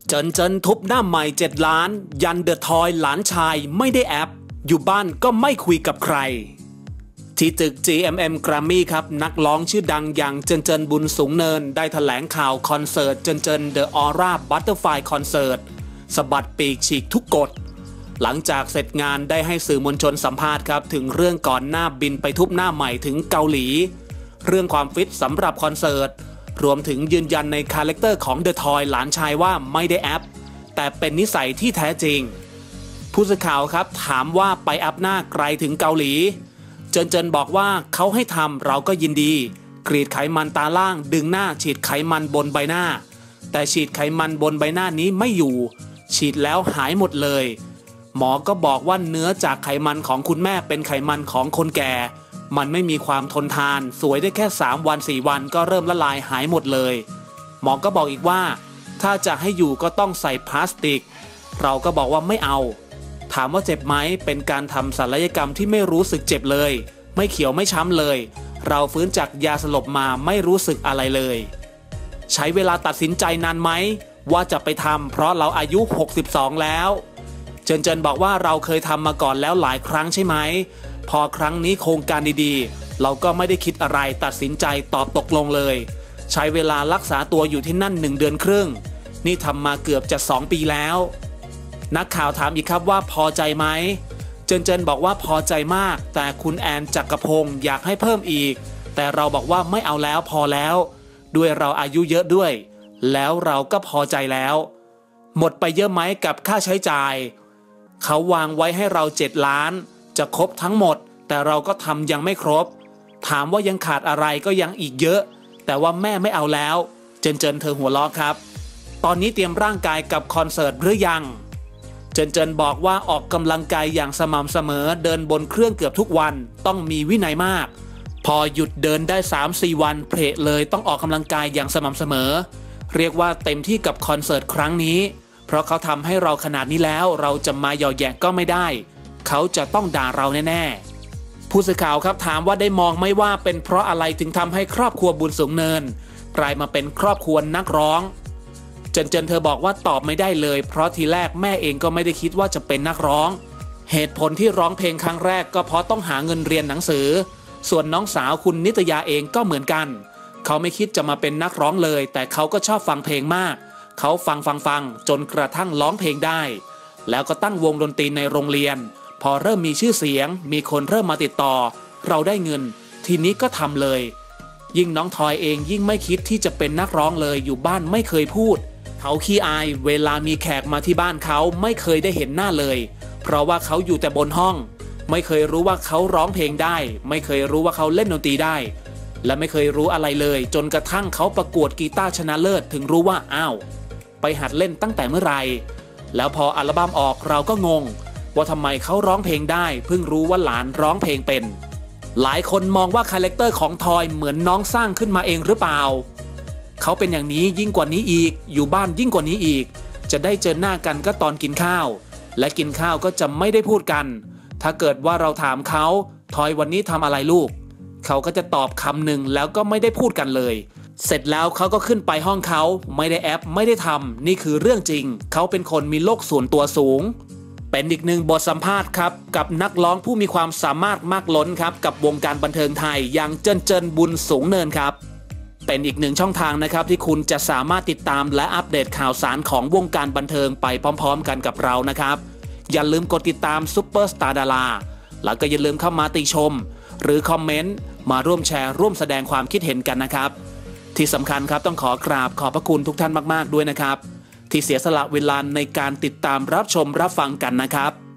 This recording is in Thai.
เจินทุบหน้าใหม่7 ล้านยันเดอะทอยหลานชายไม่ได้แอปอยู่บ้านก็ไม่คุยกับใครที่ตึก GMM Grammy ครับนักร้องชื่อดังอย่างเจินบุญสูงเนินได้แถลงข่าวคอนเสิร์ตเจิน The Aura Butterfly Concert สะบัดปีกฉีกทุกกฎหลังจากเสร็จงานได้ให้สื่อมวลชนสัมภาษณ์ครับถึงเรื่องก่อนหน้าบินไปทุบหน้าใหม่ถึงเกาหลีเรื่องความฟิตสำหรับคอนเสิร์ตรวมถึงยืนยันในคาแรคเตอร์ของเดอะทอยหลานชายว่าไม่ได้แอปแต่เป็นนิสัยที่แท้จริงผู้สื่อข่าวครับถามว่าไปอัพหน้าไกลถึงเกาหลีเจินบอกว่าเขาให้ทำเราก็ยินดีกรีดไขมันตาล่างดึงหน้าฉีดไขมันบนใบหน้าแต่ฉีดไขมันบนใบหน้านี้ไม่อยู่ฉีดแล้วหายหมดเลยหมอก็บอกว่าเนื้อจากไขมันของคุณแม่เป็นไขมันของคนแก่มันไม่มีความทนทานสวยได้แค่3 วัน 4 วันก็เริ่มละลายหายหมดเลยหมอก็บอกอีกว่าถ้าจะให้อยู่ก็ต้องใส่พลาสติกเราก็บอกว่าไม่เอาถามว่าเจ็บไหมเป็นการทำศัลยกรรมที่ไม่รู้สึกเจ็บเลยไม่เขียวไม่ช้ำเลยเราฟื้นจากยาสลบมาไม่รู้สึกอะไรเลยใช้เวลาตัดสินใจนานไหมว่าจะไปทำเพราะเราอายุ62แล้วเจินบอกว่าเราเคยทำมาก่อนแล้วหลายครั้งใช่ไหมพอครั้งนี้โครงการดีๆเราก็ไม่ได้คิดอะไรตัดสินใจตอบตกลงเลยใช้เวลารักษาตัวอยู่ที่นั่น1 เดือนครึ่งนี่ทำมาเกือบจะ2 ปีแล้วนักข่าวถามอีกครับว่าพอใจไหมเจินบอกว่าพอใจมากแต่คุณแอนจักรพงศ์อยากให้เพิ่มอีกแต่เราบอกว่าไม่เอาแล้วพอแล้วด้วยเราอายุเยอะด้วยแล้วเราก็พอใจแล้วหมดไปเยอะไหมกับค่าใช้จ่ายเขาวางไว้ให้เรา7 ล้านจะครบทั้งหมดแต่เราก็ทำยังไม่ครบถามว่ายังขาดอะไรก็ยังอีกเยอะแต่ว่าแม่ไม่เอาแล้วเจินเธอหัวเราะครับตอนนี้เตรียมร่างกายกับคอนเสิร์ตหรือยังเจินบอกว่าออกกำลังกายอย่างสม่ำเสมอเดินบนเครื่องเกือบทุกวันต้องมีวินัยมากพอหยุดเดินได้ 3-4 วันเพลเลยต้องออกกำลังกายอย่างสม่ำเสมอเรียกว่าเต็มที่กับคอนเสิร์ตครั้งนี้เพราะเขาทำให้เราขนาดนี้แล้วเราจะมาหยอกแยะก็ไม่ได้เขาจะต้องด่าเราแน่ๆผู้สื่อข่าวครับถามว่าได้มองไหมว่าเป็นเพราะอะไรถึงทำให้ครอบครัวบุญสูงเนินกลายมาเป็นครอบครัวนักร้องเจินเธอบอกว่าตอบไม่ได้เลยเพราะทีแรกแม่เองก็ไม่ได้คิดว่าจะเป็นนักร้องเหตุผลที่ร้องเพลงครั้งแรกก็เพราะต้องหาเงินเรียนหนังสือส่วนน้องสาวคุณนิตยาเองก็เหมือนกันเขาไม่คิดจะมาเป็นนักร้องเลยแต่เขาก็ชอบฟังเพลงมากเขาฟังจนกระทั่งร้องเพลงได้แล้วก็ตั้งวงดนตรีในโรงเรียนพอเริ่มมีชื่อเสียงมีคนเริ่มมาติดต่อเราได้เงินทีนี้ก็ทำเลยยิ่งน้องทอยเองยิ่งไม่คิดที่จะเป็นนักร้องเลยอยู่บ้านไม่เคยพูดเขาขี้อายเวลามีแขกมาที่บ้านเขาไม่เคยได้เห็นหน้าเลยเพราะว่าเขาอยู่แต่บนห้องไม่เคยรู้ว่าเขาร้องเพลงได้ไม่เคยรู้ว่าเขาเล่นดนตรีได้และไม่เคยรู้อะไรเลยจนกระทั่งเขาประกวดกีตาร์ชนะเลิศถึงรู้ว่าอ้าวไปหัดเล่นตั้งแต่เมื่อไหร่แล้วพออัลบั้มออกเราก็งงว่าทำไมเขาร้องเพลงได้เพิ่งรู้ว่าหลานร้องเพลงเป็นหลายคนมองว่าคาแรคเตอร์ของทอยเหมือนน้องสร้างขึ้นมาเองหรือเปล่าเขาเป็นอย่างนี้ยิ่งกว่านี้อีกอยู่บ้านยิ่งกว่านี้อีกจะได้เจอหน้ากันก็ตอนกินข้าวและกินข้าวก็จะไม่ได้พูดกันถ้าเกิดว่าเราถามเขาทอยวันนี้ทำอะไรลูกเขาก็จะตอบคำหนึ่งแล้วก็ไม่ได้พูดกันเลยเสร็จแล้วเขาก็ขึ้นไปห้องเขาไม่ได้แอปไม่ได้ทำนี่คือเรื่องจริงเขาเป็นคนมีโลกส่วนตัวสูงเป็นอีกหนึ่งบทสัมภาษณ์ครับกับนักร้องผู้มีความสามารถมากล้นครับกับวงการบันเทิงไทยอย่างเจินบุญสูงเนินครับเป็นอีกหนึ่งช่องทางนะครับที่คุณจะสามารถติดตามและอัปเดตข่าวสารของวงการบันเทิงไปพร้อมๆกันกับเรานะครับอย่าลืมกดติดตามซุปเปอร์สตาร์ดาราแล้วก็อย่าลืมเข้ามาติชมหรือคอมเมนต์มาร่วมแชร์ร่วมแสดงความคิดเห็นกันนะครับที่สำคัญครับต้องขอกราบขอบพระคุณทุกท่านมากๆด้วยนะครับที่เสียสละเวลาในการติดตามรับชมรับฟังกันนะครับ